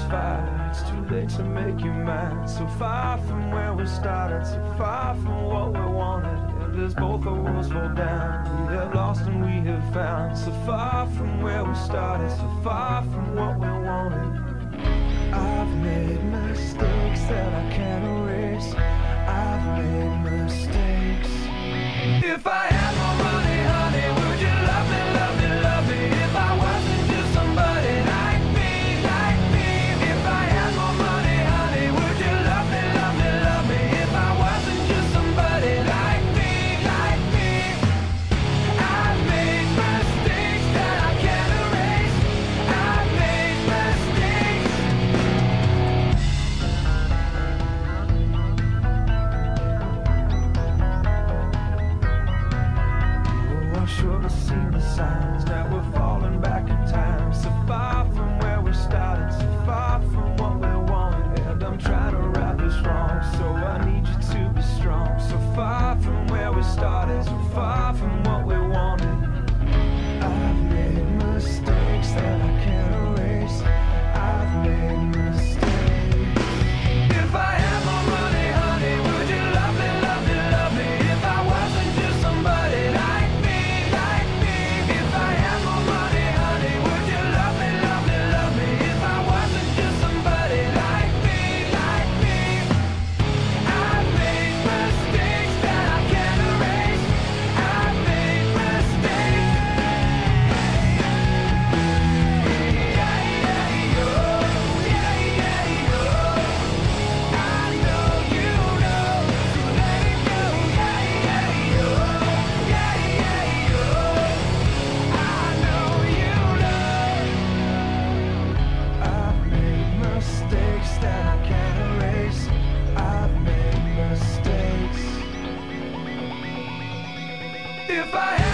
satisfied. It's too late to make you mine. So far from where we started, so far from what we wanted. And as both the walls fall down, we have lost and we have found. So far from where we started, so far from what we wanted. I've made mistakes that I can't erase. I've made mistakes. If I had more money, honey, would you love me, love me, love me? If I wasn't just somebody like me, like me. If I had more money, honey, would you love me, love me, love me? If I wasn't just somebody like me, like me. I've made mistakes that I can't erase. I've made mistakes. Oh, I've surely seen the signs that we're falling back in time. So far from where we started, so far from what we wanted. And I'm trying to right this wrong, so I need you to be strong. So far from where we started, so far from what we wanted. I've made mistakes that I can't erase. I've made mistakes. If I had more money, honey, would you love me, love me, love me? If I wasn't just somebody like me, like me. If I had more money, honey, would you love me, love me, love me? If I wasn't just somebody like me, like me. I've made mistakes that I can't erase. I've made mistakes. I know you know, so let it go. I know you know. I've made mistakes that I can't erase. I've made mistakes. If I